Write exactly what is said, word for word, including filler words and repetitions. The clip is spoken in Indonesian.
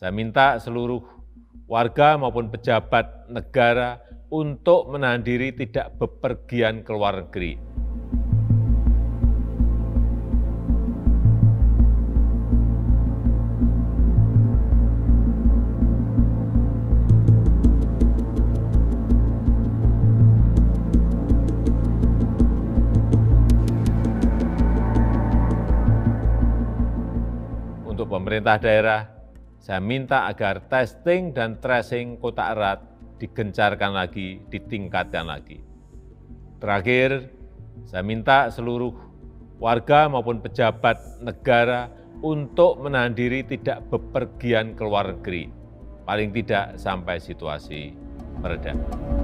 Saya minta seluruh warga maupun pejabat negara untuk menahan diri tidak bepergian ke luar negeri. Untuk pemerintah daerah, saya minta agar testing dan tracing kontak erat digencarkan lagi, ditingkatkan lagi. Terakhir, saya minta seluruh warga maupun pejabat negara untuk menahan diri tidak bepergian ke luar negeri, paling tidak sampai situasi mereda.